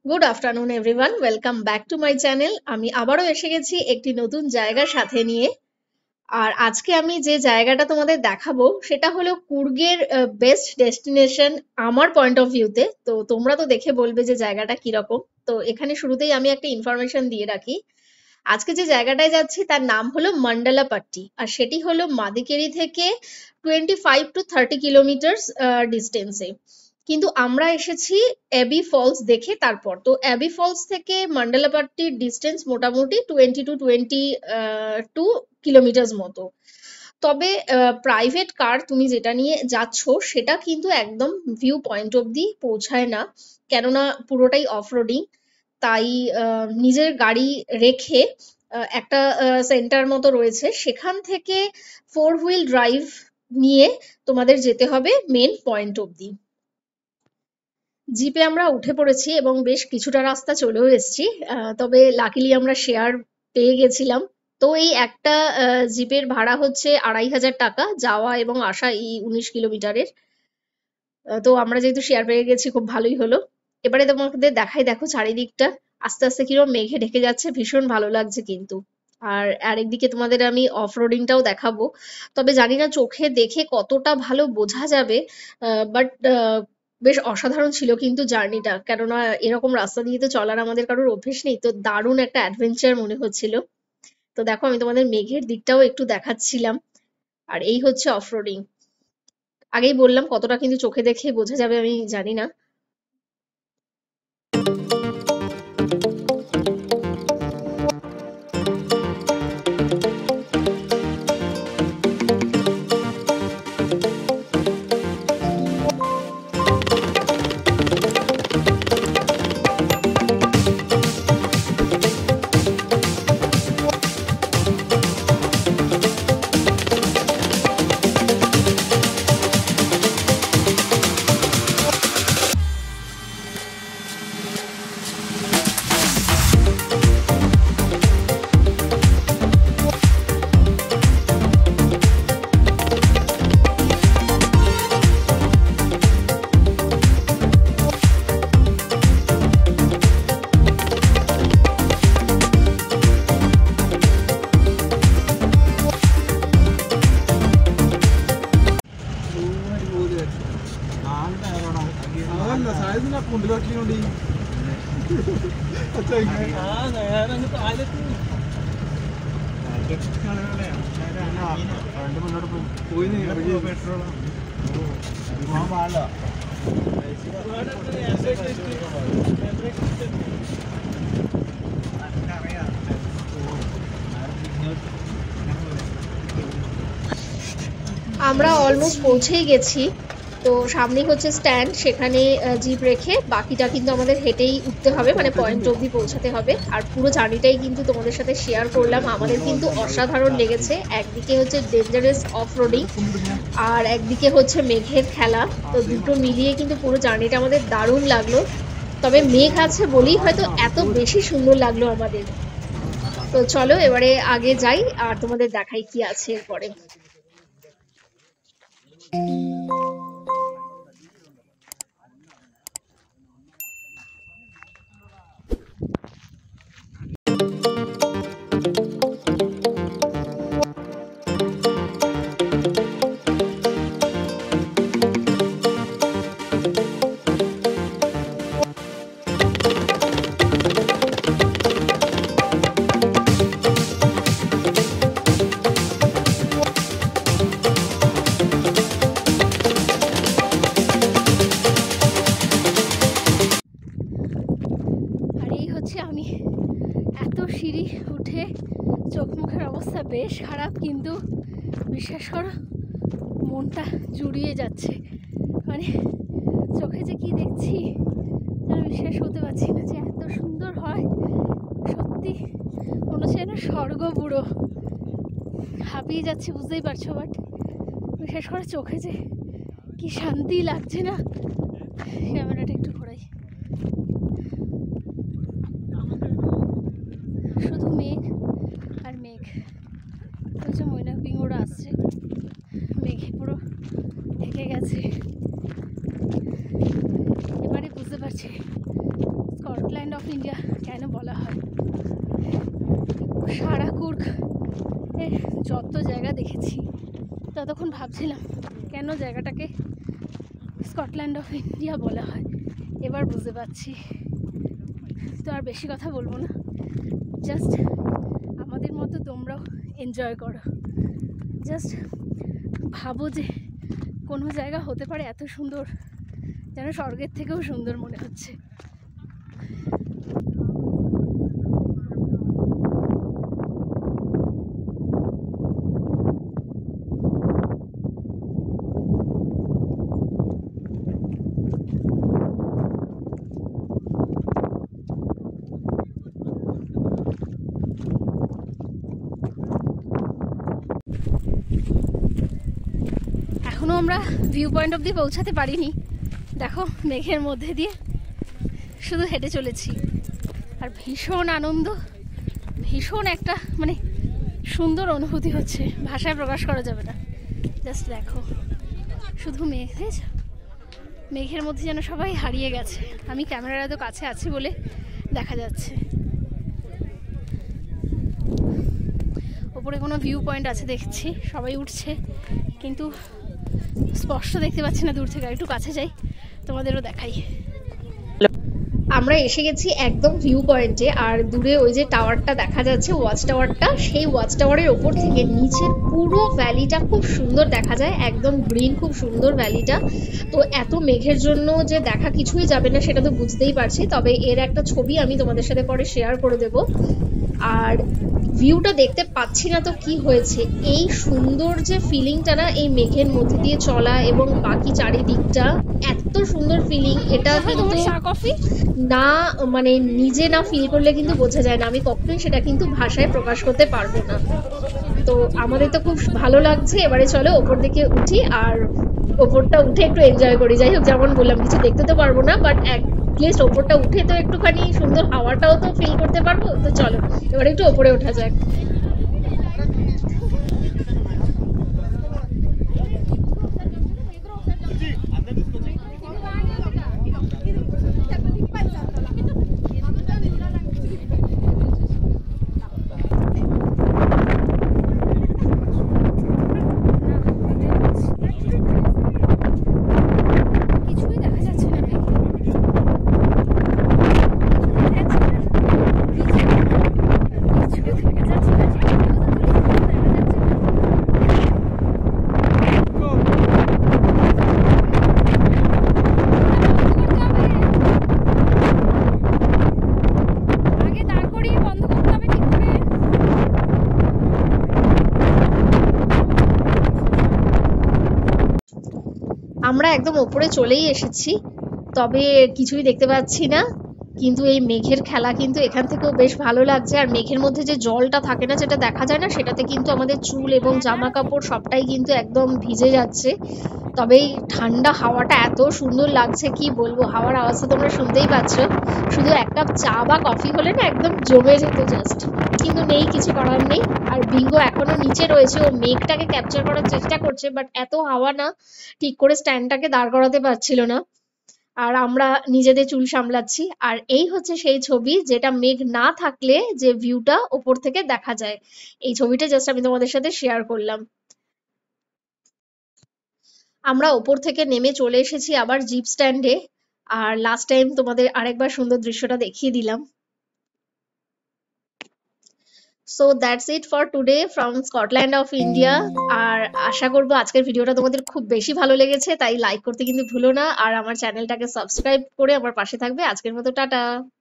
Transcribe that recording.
Good afternoon everyone, welcome back to my channel. আমি আবারও এসে গেছি একটি নতুন জায়গার সাথে নিয়ে। আর আজকে আমি যে জায়গাটা তোমাদের দেখাবো সেটা হলো কুর্গের বেস্ট ডেস্টিনেশন আমার পয়েন্ট অফ ভিউতে। তো তোমরা তো দেখে বলবে যে জায়গাটা কিরকম। তো এখানে শুরুতেই আমি একটা ইনফরমেশন দিয়ে রাখি। আজকে যে জায়গাটায় যাচ্ছি তার নাম হলো মন্ডলাপাট্টি, আর সেটি হলো মাদিকেরি থেকে 25 to 30 কিলোমিটার ডিস্টেন্সে। কিন্তু আমরা এসেছি অ্যাবি ফলস দেখে তারপর। তো অ্যাবি ফলস থেকে মন্ডলাপাট্টির ডিস্টেন্স মোটামুটি 20 to 22 কিলোমিটার মতো। তবে প্রাইভেট কার তুমি যেটা নিয়ে যাচ্ছ সেটা কিন্তু একদম ভিউ পয়েন্ট অব্দি পৌঁছায় না, কেননা পুরোটাই অফ রোডিং। তাই নিজের গাড়ি রেখে একটা সেন্টার মতো রয়েছে, সেখান থেকে 4 হুইল ড্রাইভ নিয়ে তোমাদের যেতে হবে মেন পয়েন্ট অব্দি। জিপে আমরা উঠে পড়েছি এবং বেশ কিছুটা রাস্তা চলেও এসেছি। তবে লাকিলি আমরা শেয়ার পেয়ে গেছিলাম। তো এই একটা জিপের ভাড়া হচ্ছে 2500 টাকা, যাওয়া এবং আসা এই 19 কিলোমিটারের। তো আমরা যেহেতু শেয়ার পেয়ে গেছি খুব ভালোই হলো। এবারে তোমাদের দেখাই, দেখো চারিদিকটা আস্তে আস্তে কিরকম মেঘে ঢেকে যাচ্ছে, ভীষণ ভালো লাগছে কিন্তু। আর আরেকদিকে তোমাদের আমি অফ রোডিংটাও দেখাবো। তবে জানি না চোখে দেখে কতটা ভালো বোঝা যাবে, বাট বেশ অসাধারণ ছিল কিন্তু জার্নিটা, কেননা এরকম রাস্তা দিয়ে তো চলার আমাদের কারোর অভ্যেস নেই। তো দারুণ একটা অ্যাডভেঞ্চার মনে হচ্ছিল। তো দেখো আমি তোমাদের মেঘের দিকটাও একটু দেখাচ্ছিলাম। আর এই হচ্ছে অফ রোডিং। আগেই বললাম কতটা কিন্তু চোখে দেখে বোঝা যাবে আমি জানি না। আমরা অলমোস্ট পৌঁছেই গেছি। তো সামনেই হচ্ছে স্ট্যান্ড, সেখানে জিপ রেখে বাকিটা কিন্তু আমাদের হেঁটেই উঠতে হবে, মানে পয়েন্ট অবধি পৌঁছাতে হবে। আর পুরো জার্নিটাই কিন্তু তোমাদের সাথে শেয়ার করলাম। আমাদের কিন্তু অসাধারণ লেগেছে। একদিকে হচ্ছে ডেঞ্জারাস অফ রোডিং, আর একদিকে হচ্ছে মেঘের খেলা। তো দুটো মিলিয়ে কিন্তু পুরো জার্নিটা আমাদের দারুণ লাগলো। তবে মেঘ আছে বলেই হয়তো এত বেশি সুন্দর লাগলো আমাদের। তো চলো এবারে আগে যাই আর তোমাদের দেখাই কি আছে এরপরে। আমি এত সিঁড়ি উঠে চোখ মুখের অবস্থা বেশ খারাপ, কিন্তু বিশ্বাস করো মনটা জুড়িয়ে যাচ্ছে। মানে চোখে যে কি দেখছি যেন বিশ্বাস হতে পারছি না যে এত সুন্দর হয়। সত্যি মনে হচ্ছে যেন স্বর্গ পুরো। হাঁপিয়ে যাচ্ছে বুঝতেই পারছো, বাট বিশেষ করে চোখে যে কি শান্তি লাগছে না। ক্যামেরাটা একটু ঘোরাই। শুধু মেঘ আর মেঘ। ওই যে ময়না পিঙোড়া আসছে, মেঘে পুরো ঢেকে গেছে। এবারে বুঝতে পারছি স্কটল্যান্ড অফ ইন্ডিয়া কেন বলা হয়। সারা কুর্গ যত জায়গা দেখেছি ততক্ষণ ভাবছিলাম কেন জায়গাটাকে স্কটল্যান্ড অফ ইন্ডিয়া বলা হয়, এবার বুঝতে পারছি। তো আর বেশি কথা বলবো না, জাস্ট আমাদের মতো তোমরাও এনজয় করো। জাস্ট ভাবো যে কোনো জায়গা হতে পারে এত সুন্দর, যেন স্বর্গের থেকেও সুন্দর মনে হচ্ছে। এখনো আমরা ভিউ পয়েন্ট অবধি পৌঁছাতে পারিনি। দেখো মেঘের মধ্যে দিয়ে শুধু হেঁটে চলেছি, আর ভীষণ আনন্দ, ভীষণ একটা মানে সুন্দর অনুভূতি হচ্ছে, ভাষায় প্রকাশ করা যাবে না। জাস্ট দেখো শুধু মেঘ, মেঘের মধ্যে যেন সবাই হারিয়ে গেছে। আমি ক্যামেরার এত কাছে আছি বলে দেখা যাচ্ছে। ওপরে কোনো ভিউ পয়েন্ট আছে দেখছি, সবাই উঠছে, কিন্তু স্পষ্ট দেখতে পাচ্ছি না দূর থেকে। একটু কাছে যাই, তোমাদেরও দেখাই। আমরা এসে গেছি একদম ভিউ পয়েন্টে, আর দূরে ওই যে টাওয়ারটা দেখা যাচ্ছে, ওয়াচ টাওয়ারটা, সেই ওয়াচ টাওয়ারের ওপর থেকে নিচের পুরো ভ্যালিটা খুব সুন্দর দেখা যায়, একদম গ্রিন, খুব সুন্দর ভ্যালিটা। তো এত মেঘের জন্য যে দেখা কিছুই যাবে না সেটা তো বুঝতেই পারছি, তবে এর একটা ছবি আমি তোমাদের সাথে পরে শেয়ার করে দেব। আর ভিউটা দেখতে পাচ্ছি না তো কি হয়েছে, এই সুন্দর যে ফিলিংটা না এই মেঘের মধ্যে দিয়ে চলা এবং বাকি চারিদিকটা, এত সুন্দর ফিলিং, এটা কিন্তু না মানে নিজে না ফিল করলে কিন্তু বোঝা যায় না। আমি কখনোই সেটা কিন্তু ভাষায় প্রকাশ করতে পারবো না। তো আমাদের তো খুব ভালো লাগছে, এবারে চলো ওপর দিকে উঠি, আর ওপরটা উঠে একটু এনজয় করি। যাই হোক, যেমন বললাম কিছু দেখতে তো পারবো না, বাট অ্যাটলিস্ট ওপরটা উঠে তো একটুখানি সুন্দর হাওয়াটাও তো ফিল করতে পারবো। তো চলো এবারে একটু ওপরে ওঠা যাক। আমরা একদম ওপরে চলেই এসেছি, তবে কিছুই দেখতে পাচ্ছি না, কিন্তু এই মেঘের খেলা কিন্তু এখান থেকেও বেশ ভালো লাগছে। আর মেঘের মধ্যে যে জলটা থাকে না, যেটা দেখা যায় না, সেটাতে কিন্তু আমাদের চুল এবং জামা কাপড় সবটাই কিন্তু একদম ভিজে যাচ্ছে। তবে এই ঠান্ডা হাওয়াটা এত সুন্দর লাগছে, কি বলবো, হাওয়ার আওয়াজটা তোমরা শুনতেই পাচ্ছ। শুধু এক কাপ চা বা কফি হলে না একদম জমে যেত জাস্ট, কিন্তু নেই, কিছু করার নেই। আর বিঙ্গো এখনো নিচে রয়েছে, ও মেঘটাকে ক্যাপচার করার চেষ্টা করছে, বাট এত হাওয়া না, ঠিক করে স্ট্যান্ডটাকে দাঁড় করাতে পারছিল না। আর আমরা নিজেদের চুল সামলাচ্ছি। আর এই হচ্ছে সেই ছবি যেটা মেঘ না থাকলে যে ভিউটা ওপর থেকে দেখা যায়। এই ছবিটা জাস্ট আমি তোমাদের সাথে শেয়ার করলাম। আমরা ওপর থেকে নেমে চলে এসেছি আবার জিপ স্ট্যান্ডে, আর লাস্ট টাইম তোমাদের আরেকবার সুন্দর দৃশ্যটা দেখিয়ে দিলাম। So that's it for today from Scotland of India. আর আশা করবো আজকের ভিডিওটা তোমাদের খুব বেশি ভালো লেগেছে, তাই লাইক করতে কিন্তু ভুলো না, আর আমার চ্যানেলটাকে সাবস্ক্রাইব করে আমার পাশে থাকবে। আজকের মতো টাটা।